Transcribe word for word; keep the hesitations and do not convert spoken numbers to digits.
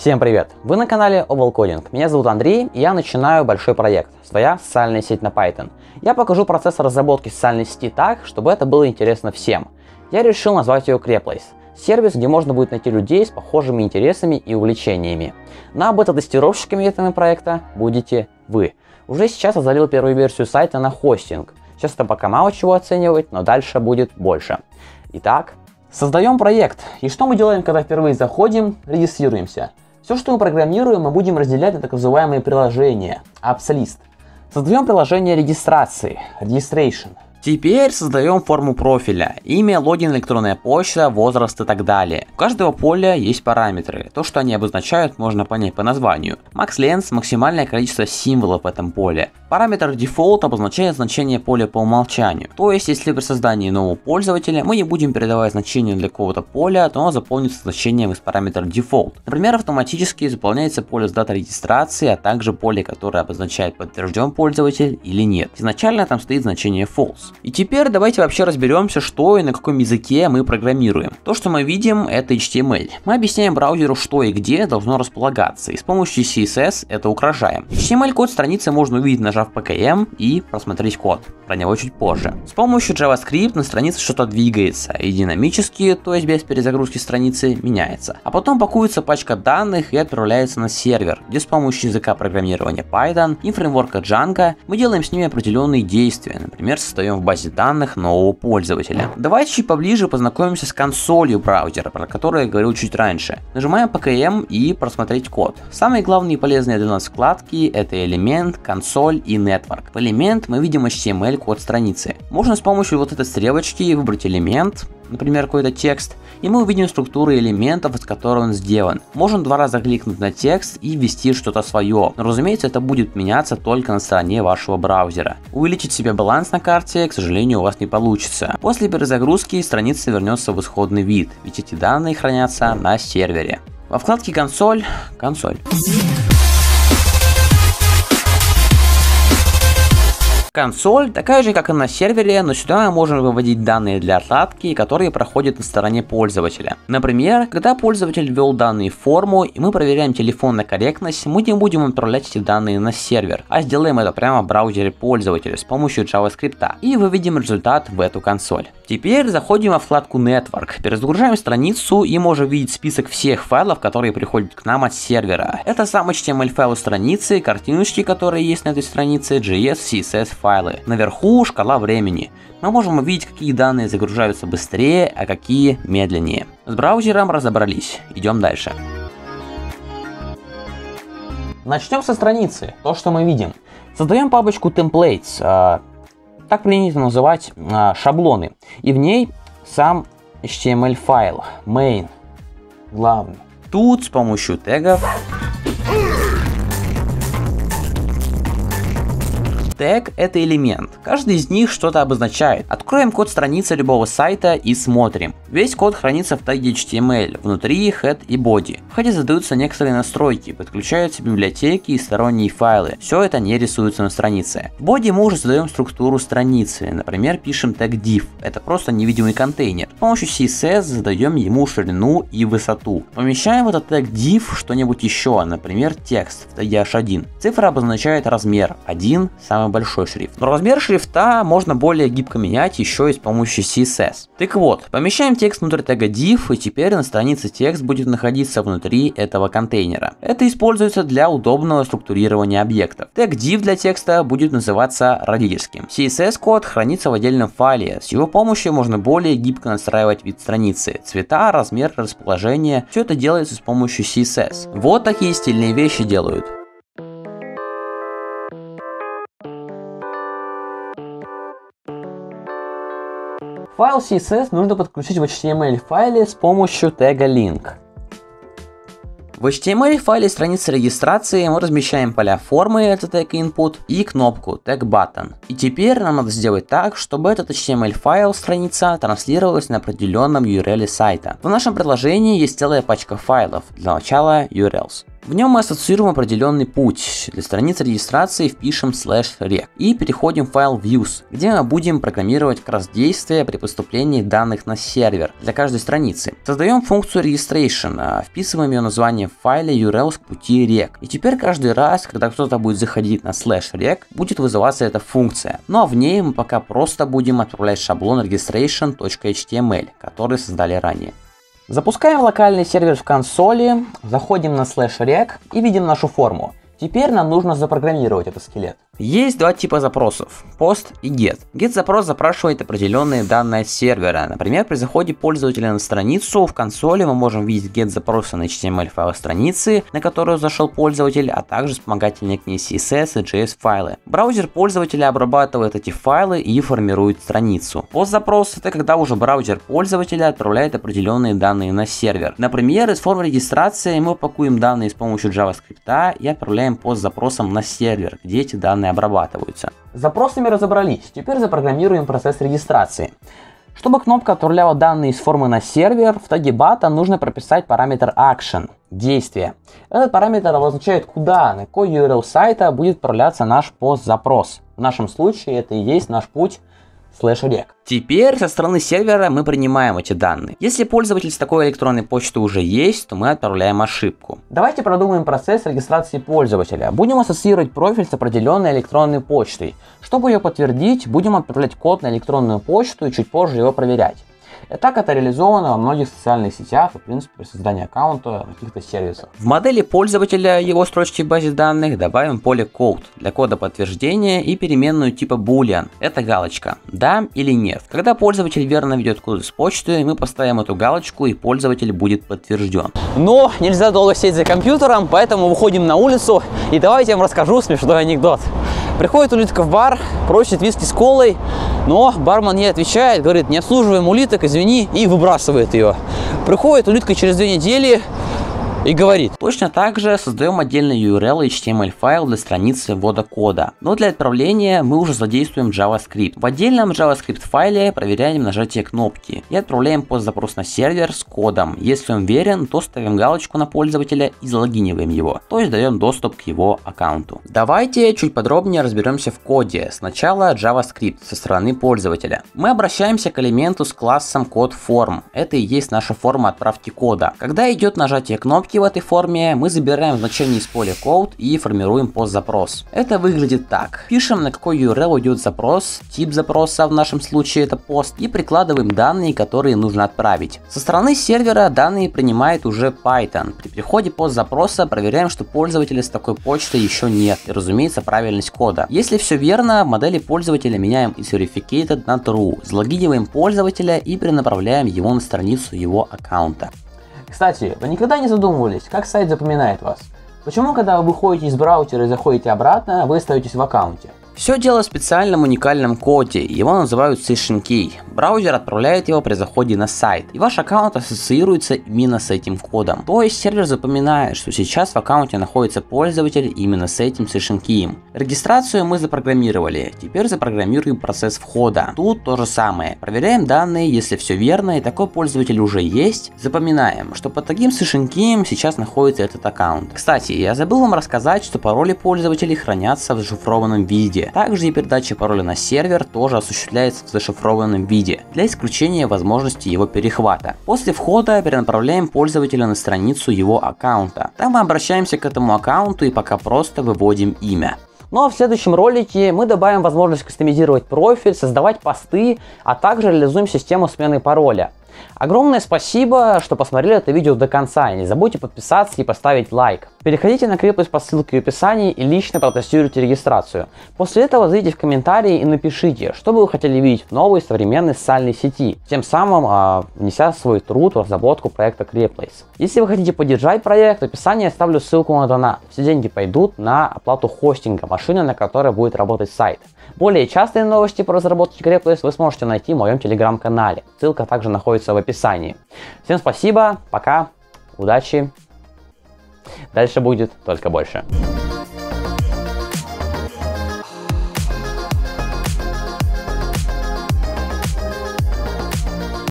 Всем привет! Вы на канале Oval Coding. Меня зовут Андрей, и я начинаю большой проект – своя социальная сеть на Python. Я покажу процесс разработки социальной сети так, чтобы это было интересно всем. Я решил назвать ее Creplace – сервис, где можно будет найти людей с похожими интересами и увлечениями. Ну а бета-тестировщиками этого проекта будете вы. Уже сейчас я залил первую версию сайта на хостинг. Сейчас это пока мало чего оценивать, но дальше будет больше. Итак, создаем проект. И что мы делаем, когда впервые заходим, регистрируемся? Все, что мы программируем, мы будем разделять на так называемые приложения, apps-list. Создаем приложение регистрации, registration. Теперь создаем форму профиля, имя, логин, электронная почта, возраст и так далее. У каждого поля есть параметры, то, что они обозначают, можно понять по названию. Max-length – максимальное количество символов в этом поле. Параметр default обозначает значение поля по умолчанию. То есть, если при создании нового пользователя мы не будем передавать значение для какого-то поля, то оно заполнится значением из параметра default. Например, автоматически заполняется поле с датой регистрации, а также поле, которое обозначает, подтвержден пользователь или нет. Изначально там стоит значение false. И теперь давайте вообще разберемся, что и на каком языке мы программируем. То, что мы видим, это эйч ти эм эль. Мы объясняем браузеру, что и где должно располагаться, и с помощью си эс эс это украшаем. эйч ти эм эль код страницы можно увидеть, нажав пи кей эм и просмотреть код. Про него чуть позже. С помощью JavaScript на странице что-то двигается, и динамически, то есть без перезагрузки страницы, меняется. А потом пакуется пачка данных и отправляется на сервер, где с помощью языка программирования Python и фреймворка Django мы делаем с ними определенные действия, например, создаем в базе данных нового пользователя. Давайте чуть поближе познакомимся с консолью браузера, про которую я говорил чуть раньше. Нажимаем пи кей эм и просмотреть код. Самые главные и полезные для нас вкладки это элемент, консоль и network. В элемент мы видим эйч ти эм эль код страницы. Можно с помощью вот этой стрелочки выбрать элемент, например, какой-то текст, и мы увидим структуру элементов, из которых он сделан. Можно два раза кликнуть на текст и ввести что-то свое. Но, разумеется, это будет меняться только на стороне вашего браузера. Увеличить себе баланс на карте, к сожалению, у вас не получится. После перезагрузки страница вернется в исходный вид, ведь эти данные хранятся на сервере. Во вкладке консоль, консоль. Консоль такая же, как и на сервере, но сюда мы можем выводить данные для отладки, которые проходят на стороне пользователя. Например, когда пользователь ввел данные в форму и мы проверяем телефон на корректность, мы не будем отправлять эти данные на сервер, а сделаем это прямо в браузере пользователя с помощью JavaScript и выведем результат в эту консоль. Теперь заходим во вкладку Network, перезагружаем страницу и можем видеть список всех файлов, которые приходят к нам от сервера. Это сам эйч ти эм эль файл страницы, картиночки, которые есть на этой странице, джей эс, си эс эс файлы. Наверху шкала времени. Мы можем увидеть, какие данные загружаются быстрее, а какие медленнее. С браузером разобрались. Идем дальше. Начнем со страницы. То, что мы видим. Создаем папочку templates. Э, так принято называть э, шаблоны. И в ней сам эйч ти эм эль файл. Main. Главный. Тут с помощью тегов. Тег – это элемент. Каждый из них что-то обозначает. Откроем код страницы любого сайта и смотрим. Весь код хранится в теге эйч ти эм эль, внутри head и body. В head задаются некоторые настройки, подключаются библиотеки и сторонние файлы. Все это не рисуется на странице. В body мы уже задаем структуру страницы. Например, пишем тег div. Это просто невидимый контейнер. С помощью си эс эс задаем ему ширину и высоту. Помещаем в этот тег div что-нибудь еще, например, текст в теге эйч один. Цифра обозначает размер. один – самый большой шрифт. Но размер шрифта можно более гибко менять еще и с помощью си эс эс. Так вот, помещаем текст внутрь тега div, и теперь на странице текст будет находиться внутри этого контейнера. Это используется для удобного структурирования объектов. Тег div для текста будет называться родительским. си эс эс код хранится в отдельном файле. С его помощью можно более гибко настраивать вид страницы, цвета, размер, расположение. Все это делается с помощью си эс эс. Вот такие стильные вещи делают. Файл си эс эс нужно подключить в эйч ти эм эль файле с помощью тега link. В эйч ти эм эль файле страницы регистрации мы размещаем поля формы, это тег input, и кнопку тег button. И теперь нам надо сделать так, чтобы этот эйч ти эм эль файл страница транслировалась на определенном ю ар эл сайта. В нашем приложении есть целая пачка файлов, для начала ю ар элс. В нем мы ассоциируем определенный путь. Для страницы регистрации впишем slash reg и переходим в файл views, где мы будем программировать как раз действия при поступлении данных на сервер для каждой страницы. Создаем функцию registration, вписываем ее название в файле ю ар эл с пути reg. И теперь каждый раз, когда кто-то будет заходить на slash reg, будет вызываться эта функция. Ну а в ней мы пока просто будем отправлять шаблон registration.html, который создали ранее. Запускаем локальный сервер в консоли, заходим на slash reg и видим нашу форму. Теперь нам нужно запрограммировать этот скелет. Есть два типа запросов – post и get. Get запрос запрашивает определенные данные от сервера. Например, при заходе пользователя на страницу в консоли мы можем видеть get запросы на эйч ти эм эль файл страницы, на которую зашел пользователь, а также вспомогательные к ней си эс эс и джей эс файлы. Браузер пользователя обрабатывает эти файлы и формирует страницу. Post запрос – это когда уже браузер пользователя отправляет определенные данные на сервер. Например, из формы регистрации мы упакуем данные с помощью JavaScript и отправляем пост запросом на сервер, где эти данные обрабатываются. С запросами разобрались, теперь запрограммируем процесс регистрации. Чтобы кнопка отправляла данные из формы на сервер, в таге button нужно прописать параметр action – действие. Этот параметр обозначает, куда, на какой ю ар эл сайта будет отправляться наш пост-запрос. В нашем случае это и есть наш путь slash reg. Теперь со стороны сервера мы принимаем эти данные. Если пользователь с такой электронной почты уже есть, то мы отправляем ошибку. Давайте продумаем процесс регистрации пользователя. Будем ассоциировать профиль с определенной электронной почтой. Чтобы ее подтвердить, будем отправлять код на электронную почту и чуть позже его проверять. И так это реализовано во многих социальных сетях и, в принципе, при создании аккаунта на каких-то сервисах. В модели пользователя его строчки в базе данных добавим поле code для кода подтверждения и переменную типа boolean. Это галочка «да» или «нет». Когда пользователь верно ведет код с почты, мы поставим эту галочку и пользователь будет подтвержден. Но нельзя долго сидеть за компьютером, поэтому выходим на улицу и давайте я вам расскажу смешной анекдот. Приходит улитка в бар, просит виски с колой, но бармен ей отвечает, говорит: не обслуживаем улиток, извини, и выбрасывает ее. Приходит улитка через две недели и говорит: точно так же создаем отдельный ю ар эл и эйч ти эм эль файл для страницы ввода кода, но для отправления мы уже задействуем JavaScript. В отдельном JavaScript файле проверяем нажатие кнопки и отправляем пост-запрос на сервер с кодом. Если он верен, то ставим галочку на пользователя и залогиниваем его, то есть даем доступ к его аккаунту. Давайте чуть подробнее разберемся в коде. Сначала JavaScript со стороны пользователя. Мы обращаемся к элементу с классом CodeForm. Это и есть наша форма отправки кода. Когда идет нажатие кнопки в этой форме, мы забираем значение из поля code и формируем пост-запрос. Это выглядит так. Пишем, на какой ю ар эл идет запрос, тип запроса в нашем случае это пост, и прикладываем данные, которые нужно отправить. Со стороны сервера данные принимает уже Python. При переходе пост-запроса проверяем, что пользователя с такой почтой еще нет, и, разумеется, правильность кода. Если все верно, в модели пользователя меняем из verificated на true, залогиниваем пользователя и перенаправляем его на страницу его аккаунта. Кстати, вы никогда не задумывались, как сайт запоминает вас? Почему, когда вы выходите из браузера и заходите обратно, вы остаетесь в аккаунте? Все дело в специальном уникальном коде, его называют session key. Браузер отправляет его при заходе на сайт, и ваш аккаунт ассоциируется именно с этим кодом. То есть сервер запоминает, что сейчас в аккаунте находится пользователь именно с этим session key. Регистрацию мы запрограммировали, теперь запрограммируем процесс входа. Тут то же самое. Проверяем данные, если все верно и такой пользователь уже есть, запоминаем, что под таким session key сейчас находится этот аккаунт. Кстати, я забыл вам рассказать, что пароли пользователей хранятся в зашифрованном виде. Также и передача пароля на сервер тоже осуществляется в зашифрованном виде, для исключения возможности его перехвата. После входа перенаправляем пользователя на страницу его аккаунта. Там мы обращаемся к этому аккаунту и пока просто выводим имя. Ну а в следующем ролике мы добавим возможность кастомизировать профиль, создавать посты, а также реализуем систему смены пароля. Огромное спасибо, что посмотрели это видео до конца, и не забудьте подписаться и поставить лайк. Переходите на Crepless по ссылке в описании и лично протестируйте регистрацию. После этого зайдите в комментарии и напишите, что бы вы хотели видеть в новой современной социальной сети, тем самым а, внеся свой труд в разработку проекта Crepless. Если вы хотите поддержать проект, в описании я оставлю ссылку на донат. Все деньги пойдут на оплату хостинга машины, на которой будет работать сайт. Более частые новости по разработке Crepless вы сможете найти в моем телеграм-канале. Ссылка также находится в описании. Всем спасибо, пока, удачи. Дальше будет только больше.